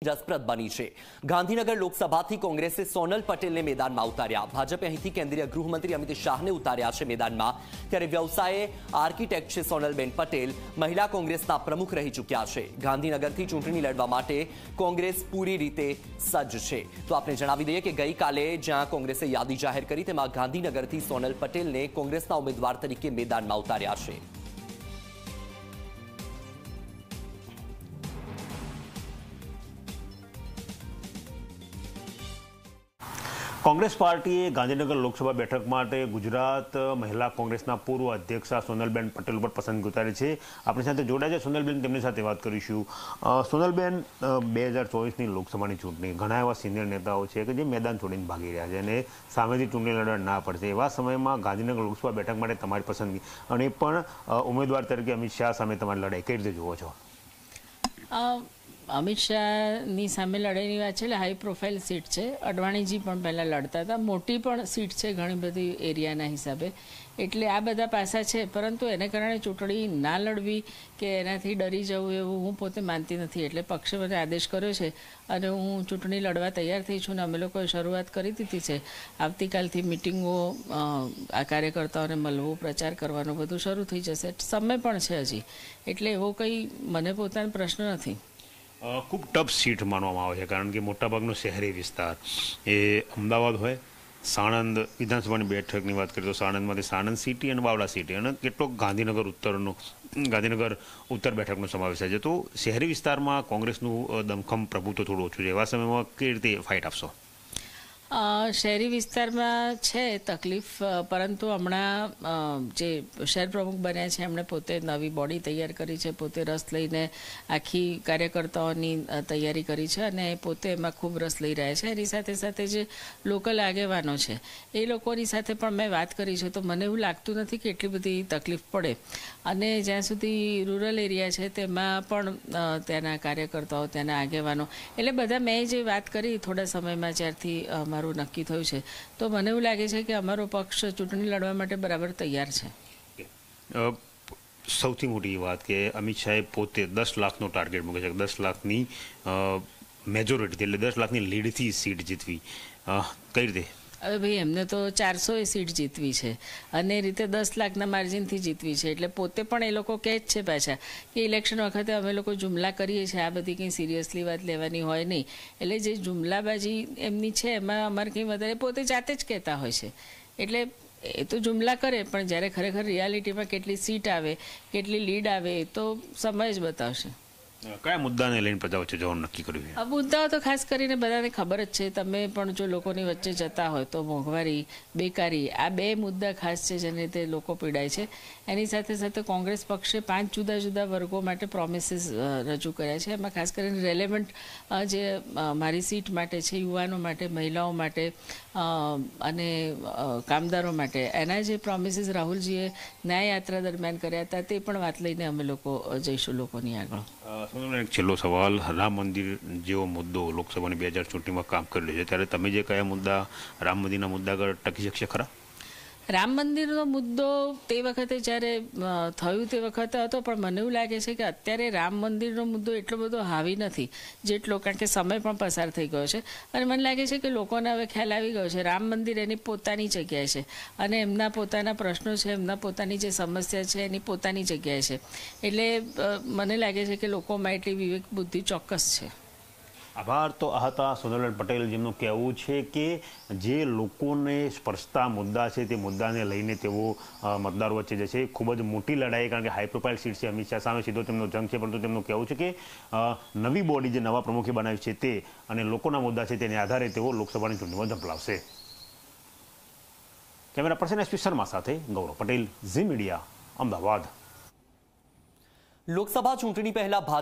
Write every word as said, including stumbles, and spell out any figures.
રસપ્રદ બની છે। ગાંધીનગર લોકસભાથી કોંગ્રેસે સોનલ પટેલને મેદાનમાં ઉતાર્યા। ભાજપે અહીંથી કેન્દ્રીય ગૃહમંત્રી અમિત શાહને ઉતાર્યા છે મેદાનમાં। ત્યારે વ્યવસાયે આર્કિટેક્ટ છે સોનલબેન પટેલ, મહિલા કોંગ્રેસના પ્રમુખ રહી ચૂક્યા છે। ગાંધીનગરથી ચૂંટણી લડવા માટે કોંગ્રેસ પૂરી રીતે સજ્જ છે। તો આપણે જણાવી દઈએ કે ગઈકાલે જ્યાં કોંગ્રેસે યાદી જાહેર કરી તેમાં ગાંધીનગરથી સોનલ પટેલને કોંગ્રેસના ઉમેદવાર તરીકે મેદાનમાં ઉતાર્યા છે। કોંગ્રેસ પાર્ટીએ ગાંધીનગર લોકસભા બેઠક માટે ગુજરાત મહિલા કોંગ્રેસના પૂર્વ અધ્યક્ષા સોનલબેન પટેલ ઉપર પસંદગી ઉતારી છે। આપણી સાથે જોડાયા છે સોનલબેન, તેમની સાથે વાત કરીશું। સોનલબેન, બે હજાર ચોવીસની લોકસભાની ચૂંટણી, ઘણા એવા સિનિયર નેતાઓ છે કે જે મેદાન છોડીને ભાગી રહ્યા છે અને સામેથી ચૂંટણી લડવા ના પડશે, એવા સમયમાં ગાંધીનગર લોકસભા બેઠક માટે તમારી પસંદગી અને પણ ઉમેદવાર તરીકે અમિત શાહ સામે તમારી લડાઈ કઈ રીતે જુઓ છો? અમિત શાહની સામે લડાઈની વાત છે એટલે હાઈ પ્રોફાઇલ સીટ છે। અડવાણીજી પણ પહેલાં લડતા હતા, મોટી પણ સીટ છે ઘણી બધી એરિયાના હિસાબે, એટલે આ બધા પાસા છે। પરંતુ એને કારણે ચૂંટણી ના લડવી કે એનાથી ડરી જવું એવું હું પોતે માનતી નથી। એટલે પક્ષે મને આદેશ કર્યો છે અને હું ચૂંટણી લડવા તૈયાર થઈ છું ને અમે લોકોએ શરૂઆત કરી દીધી છે। આવતીકાલથી મિટિંગો, આ કાર્યકર્તાઓને મળવું, પ્રચાર કરવાનું બધું શરૂ થઈ જશે। સમય પણ છે હજી, એટલે એવો કંઈ મને પોતાનો પ્રશ્ન નથી। ખૂબ ટફ સીટ માનવામાં આવે છે કારણ કે મોટાભાગનો શહેરી વિસ્તાર એ અમદાવાદ હોય, સાણંદ વિધાનસભાની બેઠકની વાત કરીએ તો સાણંદમાંથી સાણંદ સિટી અને બાવળા સિટી અને કેટલોક ગાંધીનગર ઉત્તરનો ગાંધીનગર ઉત્તર બેઠકનો સમાવેશ થાય છે। તો શહેરી વિસ્તારમાં કોંગ્રેસનું દમખમ પ્રભુત્વ થોડું ઓછું છે, એવા સમયમાં કેવી રીતે ફાઇટ આપશો? શહેરી વિસ્તારમાં છે તકલીફ, પરંતુ હમણાં જે શહેર પ્રમુખ બન્યા છે એમણે પોતે નવી બોડી તૈયાર કરી છે, પોતે રસ લઈને આખી કાર્યકર્તાઓની તૈયારી કરી છે અને પોતે એમાં ખૂબ રસ લઈ રહ્યા છે। એની સાથે સાથે જે લોકલ આગેવાનો છે એ લોકોની સાથે પણ મેં વાત કરી છે, તો મને એવું લાગતું નથી કે એટલી બધી તકલીફ પડે। અને જ્યાં સુધી રૂરલ એરિયા છે તેમાં પણ ત્યાંના કાર્યકર્તાઓ, ત્યાંના આગેવાનો, એટલે બધા મેં જે વાત કરી થોડા સમયમાં જ્યારથી મારું નક્કી થયું છે, તો મને એવું લાગે છે કે અમારો પક્ષ ચૂંટણી લડવા માટે બરાબર તૈયાર છે। સૌથી મોટી વાત કે અમિત શાહે પોતે દસ લાખનો ટાર્ગેટ મૂકે છે, દસ લાખની મેજોરિટી એટલે દસ લાખની લીડથી સીટ જીતવી, કઈ રીતે? હવે ભાઈ, એમને તો ચારસો એ સીટ જીતવી છે અને એ રીતે દસ લાખના માર્જિનથી જીતવી છે, એટલે પોતે પણ એ લોકો કહે જ છે પાછા કે ઇલેક્શન વખતે અમે લોકો જુમલા કરીએ છીએ, આ બધી કંઈ સિરિયસલી વાત લેવાની હોય નહીં। એટલે જે જુમલાબાજી એમની છે એમાં અમારે કંઈ વધારે પોતે જાતે જ કહેતા હોય છે, એટલે એ તો જુમલા કરે, પણ જ્યારે ખરેખર રિયાલિટીમાં કેટલી સીટ આવે, કેટલી લીડ આવે એ તો સમય જ બતાવશે। કયા મુદ્દાને લઈને પ્રજા વચ્ચે જવાનું નક્કી કર્યું છે? આ મુદ્દાઓ તો ખાસ કરીને બધાને ખબર જ છે, તમે પણ જો લોકોની વચ્ચે જતા હોય તો મોંઘવારી, બેકારી, આ બે મુદ્દા ખાસ છે જેને લીધે લોકો પીડાય છે। એની સાથે સાથે કોંગ્રેસ પક્ષે પાંચ જુદા જુદા વર્ગો માટે પ્રોમિસીસ રજૂ કર્યા છે, એમાં ખાસ કરીને રેલેવન્ટ જે મારી સીટ માટે છે, યુવાનો માટે, મહિલાઓ માટે અને કામદારો માટે, એના જે પ્રોમિસીસ રાહુલજીએ ન્યાયયાત્રા દરમિયાન કર્યા હતા તે પણ વાત લઈને અમે લોકો જઈશું લોકોની આગળ। એક છેલ્લો સવાલ, રામ મંદિર જેવો મુદ્દો લોકસભાની બે હજાર ચૂંટણીમાં કામ કરી રહ્યો છે, ત્યારે તમે જે કયા મુદ્દા રામ મંદિરના મુદ્દા આગળ ટકી શકશે ખરા? રામ મંદિરનો મુદ્દો તે વખતે જ્યારે થયું તે વખતે હતો, પણ મને એવું લાગે છે કે અત્યારે રામ મંદિરનો મુદ્દો એટલો બધો હાવી નથી જેટલો, કારણ કે સમય પણ પસાર થઈ ગયો છે અને મને લાગે છે કે લોકોને હવે ખ્યાલ આવી ગયો છે રામ મંદિર એની પોતાની જગ્યાએ છે અને એમના પોતાના પ્રશ્નો છે, એમના પોતાની જે સમસ્યા છે એની પોતાની જગ્યાએ છે, એટલે મને લાગે છે કે લોકોમાં એટલી વિવેક બુદ્ધિ ચોક્કસ છે। આભાર। તો આ હતા સોનલબેન પટેલ, જેમનું કહેવું છે કે જે લોકોને સ્પર્શતા મુદ્દા છે તે મુદ્દાને લઈને તેઓ મતદારો વચ્ચે જે છે ખૂબ જ મોટી લડાઈ, કારણ કે હાઈ પ્રોફાઇલ સીટ છે, અમિત શાહ સામે સીધો તેમનો જંગ છે, પરંતુ તેમનું કહેવું છે કે નવી બોડી જે નવા પ્રમુખે બનાવી છે તે અને લોકોના મુદ્દા છે તેના આધારે તેઓ લોકસભાની ચૂંટણીમાં ઝંપલાવશે। કેમેરા પર્સન એસપી શર્મા સાથે ગૌરવ પટેલ, ઝી મીડિયા, અમદાવાદ। લોકસભા ચૂંટણી પહેલા